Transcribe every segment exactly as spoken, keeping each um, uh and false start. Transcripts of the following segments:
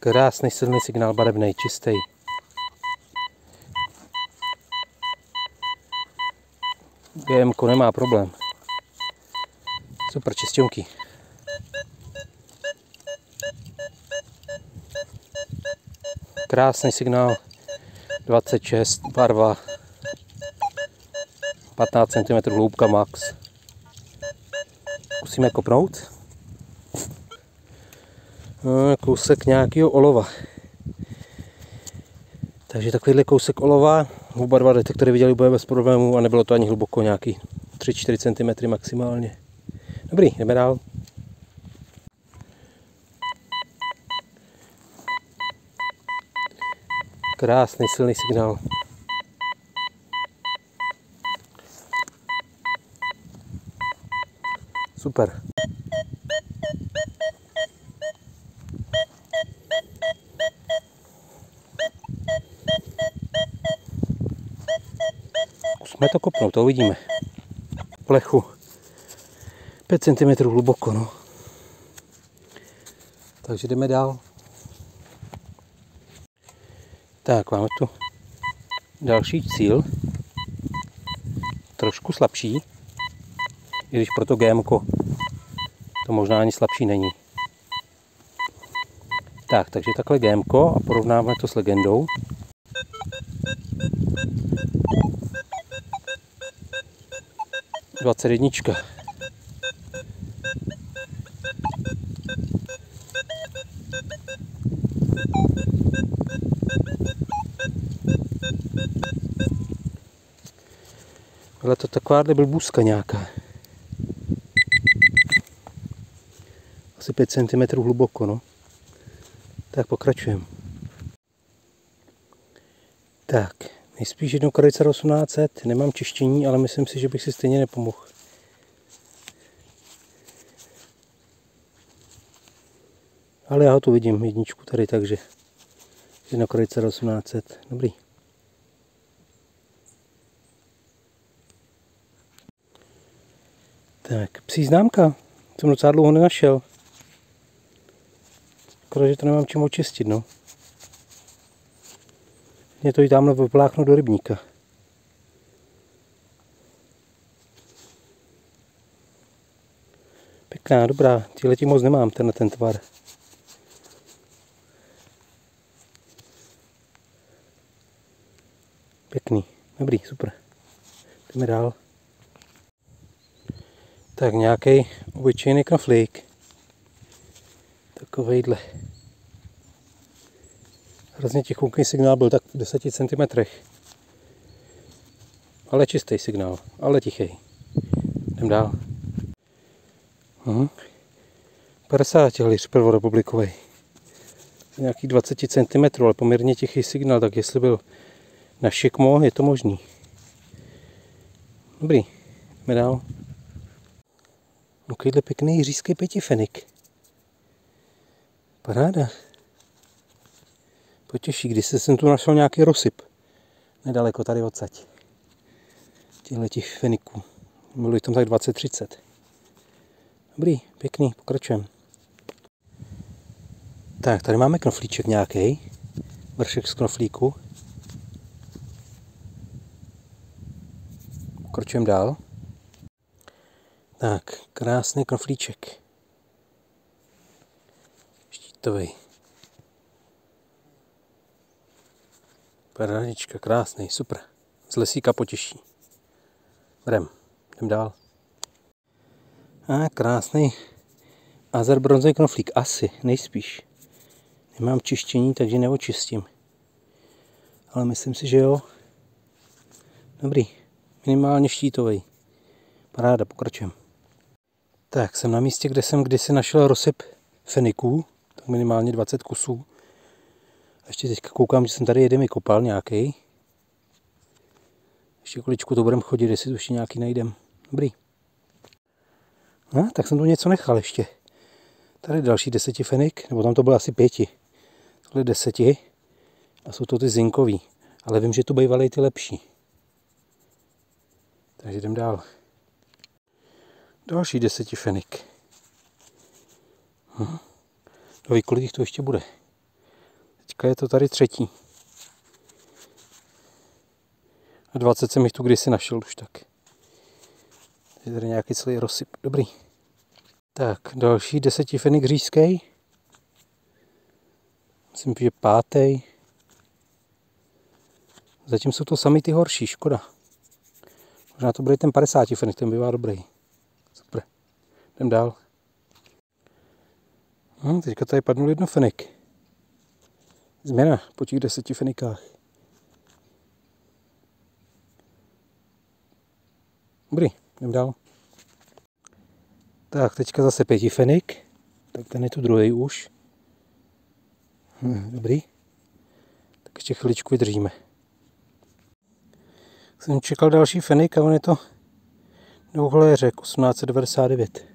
Krásný silný signál, barevný, čistý. G M ko nemá problém. Super čistěnky. Krásný signál, dvacet šest, barva, patnáct centimetrů hloubka max. Musíme kopnout. No, kousek nějakého olova. Takže takovýhle kousek olova, oba dva detektory viděli úplně bez problémů a nebylo to ani hluboko, nějaký tři čtyři centimetry maximálně. Dobrý, jdeme dál. Krásný silný signál. Super. Musíme to kopnout, to uvidíme. Plechu. pět centimetrů hluboko, no. Takže jdeme dál. Tak, máme tu další cíl. Trošku slabší. I když pro to G M ko to možná ani slabší není. Tak, takže takhle G M ko a porovnáme to s legendou. dvacet jedna. Ale to takováhle blbůzka nějaká. Asi pět centimetrů hluboko, no. Tak pokračujeme. Tak, nejspíš jednou krabice osmnáct set, nemám čištění, ale myslím si, že bych si stejně nepomohl. Ale já ho tu vidím, jedničku tady, takže jednou krabice osmnáct set, dobrý. Tak, psí známka, jsem docela dlouho nenašel. Škoda, že to nemám čím očistit, no. Mě to i tamhle vypláchnu do rybníka. Pěkná, dobrá, tíhletí moc nemám, tenhle ten tvar. Pěkný, dobrý, super. Jdeme dál. Tak nějaký obyčejný knoflík. Takovejhle. Hrozně tichouký signál byl tak v deseti centimetrech. Ale čistý signál, ale tichý. Jdem dál. Mhm. padesát hliř prvorepublikový. Nějaký dvacet centimetrů, ale poměrně tichý signál, tak jestli byl na šikmo, je to možný. Dobrý, jdeme dál. Takovýhle pěkný jiříský pětifenik. Paráda. Potěší, když jsem tu našel nějaký rozsyp. Nedaleko tady odsaď. Těchto těch feniků. Bylo jich tam tak dvacet třicet. Dobrý, pěkný, pokračujeme. Tak, tady máme knoflíček nějaký. Vršek z knoflíku. Pokračujeme dál. Tak, krásný knoflíček. Štítový. Parádička, krásný, super. Z lesíka potěší. Jdem, jdem dál. A krásný Azer bronzový knoflík, asi, nejspíš. Nemám čištění, takže neočistím. Ale myslím si, že jo. Dobrý, minimálně štítový. Paráda, pokračujeme. Tak, jsem na místě, kde jsem kdysi našel rozsyp feniků, tak minimálně dvacet kusů. A ještě teďka koukám, že jsem tady jeden vykopal nějaký. Ještě količku to budeme chodit, jestli tu ještě nějaký najdem. Dobrý. No, tak jsem tu něco nechal ještě. Tady další deseti fenik, nebo tam to bylo asi pěti. Tohle deseti. A jsou to ty zinkový. Ale vím, že tu bývaly ty lepší. Takže jdem dál. Další deseti fenik. Hm. No, kolik jich tu ještě bude? Teďka je to tady třetí. A dvacet jsem jich tu kdysi našel už tak. Je tady nějaký celý rozsyp. Dobrý. Tak, další desetifenik řízký. Myslím, že pátý. Zatím jsou to sami ty horší, škoda. Možná to bude ten padesátifenik, ten bývá dobrý. Super. Jdem dál. Hm, teďka tady padnul jedno fenik. Změna po těch deseti fenikách. Dobrý, jdem dál. Tak, teďka zase pěti fenik. Tak ten je tu druhý už. Hm, dobrý. Tak ještě chviličku vydržíme. Jsem čekal další fenik a on je to dvouhléřek osmnáct set devadesát devět.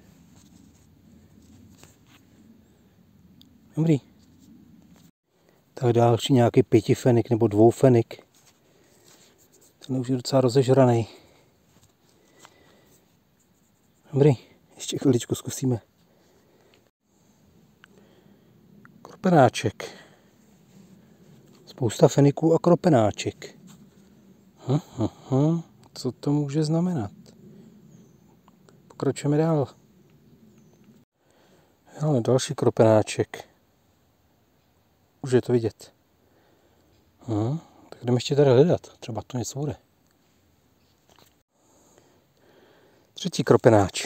Dobrý. Tak další nějaký pětifenik nebo dvoufenik. Ten už je docela rozežraný. Dobrý, ještě chviličku zkusíme. Kropenáček. Spousta feniků a kropenáček. Hm, hm, hm. Co to může znamenat? Pokračujeme dál. Ale další kropenáček. Už je to vidět. Hm, tak jdeme ještě tady hledat. Třeba to něco bude. Třetí kropenáč.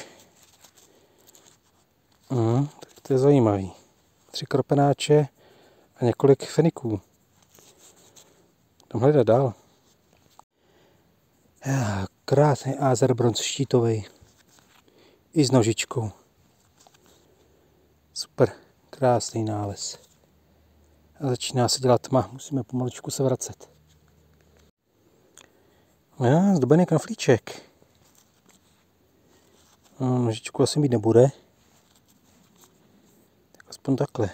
Hm, tak to je zajímavý. Tři kropenáče a několik feniků. Jdem hledat dál. Já, krásný Azerbronz štítový. I s nožičkou. Super, krásný nález. A začíná se dělat tma, musíme pomaličku se vracet. Já, zdobený knoflíček. No, nožičku asi mít nebude. Tak aspoň takhle.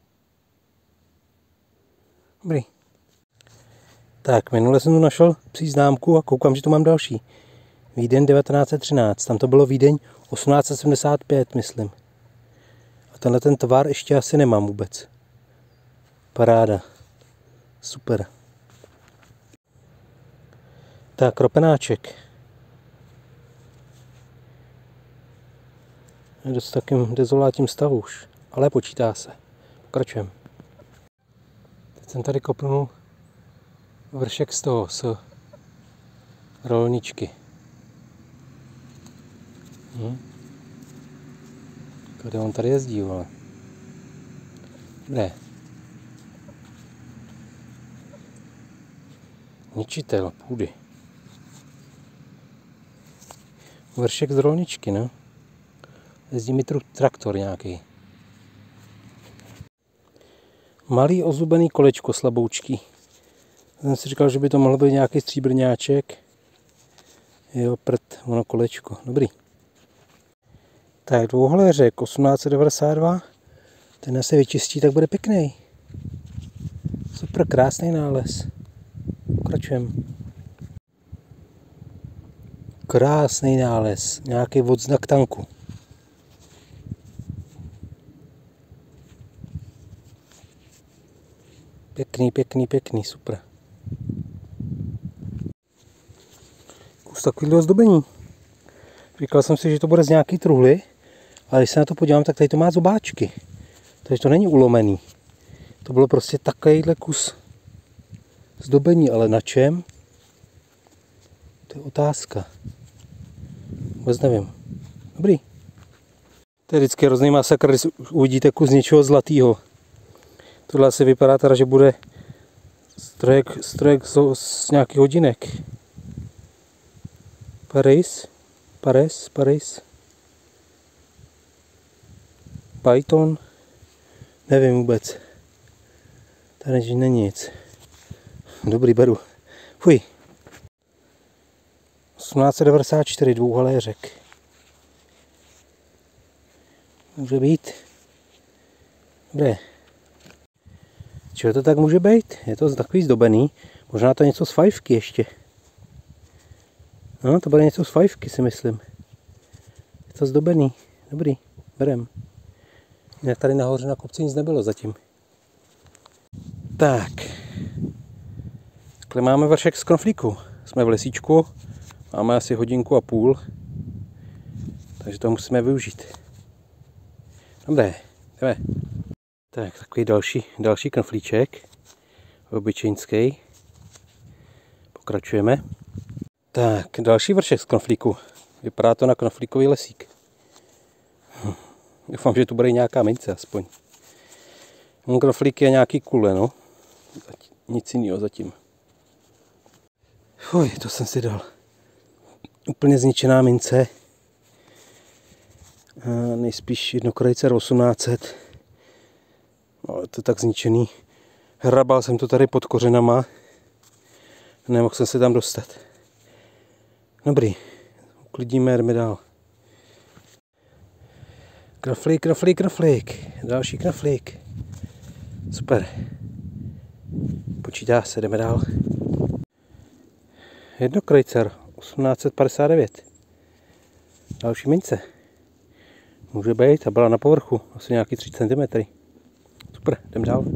Dobrý. Tak, minule jsem tu našel psí známku a koukám, že tu mám další. Vídeň devatenáct set třináct, tam to bylo Vídeň osmnáct set sedmdesát pět, myslím. A tenhle ten tvar ještě asi nemám vůbec. Paráda. Super. Tak, kropenáček. Je dost takým dezolátním stavu už, ale počítá se. Pokračujeme. Teď jsem tady kopnul vršek z toho, z rolničky. Hm. Kde on tady jezdí, ale. Ne. Ničitel půdy. Vršek z rolničky, no. Jezdí mi traktor nějaký. Malý ozubený kolečko slaboučký. Jsem si říkal, že by to mohlo být nějaký stříbrňáček. Jo, prd, ono kolečko. Dobrý. Tak, dvouhléřek osmnáct set devadesát dva. Ten se vyčistí, tak bude pěkný. Super, krásný nález. Pokračujeme. Krásný nález. Nějaký odznak tanku. Pěkný, pěkný, pěkný, super. Kus takovýhle ozdobení. Říkal jsem si, že to bude z nějaký truhly, ale když se na to podívám, tak tady to má zobáčky. Takže to není ulomený. To bylo prostě takovýhle kus zdobení, ale na čem? To je otázka. Vůbec nevím. Dobrý. To je vždycky hrozný masakr, když uvidíte kus něčeho zlatého. Tohle asi vypadá teda, že bude strojek, strojek z, z nějakých hodinek. Paris, Paris, Paris. Python. Nevím vůbec. Tady není nic. Dobrý, beru. Fuj. osmnáct set devadesát čtyři, dvouhaléřek. Může být. Dobré. Čeho to tak může být? Je to takový zdobený. Možná to něco z fajfky ještě. No, to bude něco z fajfky, si myslím. Je to zdobený. Dobrý, berem. Jinak tady nahoře na kopci nic nebylo zatím. Tak. Takhle máme vršek z knoflíku. Jsme v lesíčku. Máme asi hodinku a půl. Takže to musíme využít. Dobré, jdeme. Tak, takový další, další knoflíček. Obyčejnský. Pokračujeme. Tak, další vršek z knoflíku. Vypadá to na knoflíkový lesík. Hm. Doufám, že tu bude nějaká mince aspoň. Knoflík je nějaký kule, no. Nic jiného zatím. Fuj, to jsem si dal. Úplně zničená mince. A nejspíš jednokrojcer osmnáct set. No, to je tak zničený. Hrabal jsem to tady pod kořenama. Nemohl jsem se tam dostat. Dobrý. Uklidíme, jdeme dál. Knoflík, knoflík, knoflík. Další knoflík. Super. Počítá se, jdeme dál. Jednokrojcer osmnáct set padesát devět. Další mince. Může být a byla na povrchu. Asi nějaký tři centimetry. Super, jdeme dál.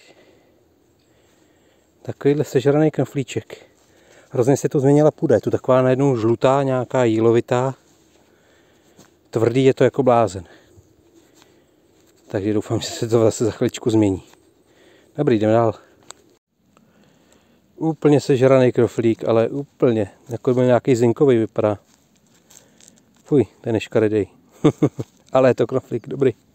Takovýhle sežraný knoflíček. Hrozně se to změnila půda. Je tu taková najednou žlutá, nějaká jílovitá. Tvrdý je to jako blázen. Takže doufám, že se to zase za chviličku změní. Dobrý, jdeme dál. Úplně sežraný knoflík, ale úplně. Jako by nějaký zinkový vypadá. Fuj, ten je škaredej. Ale je to knoflík, dobrý.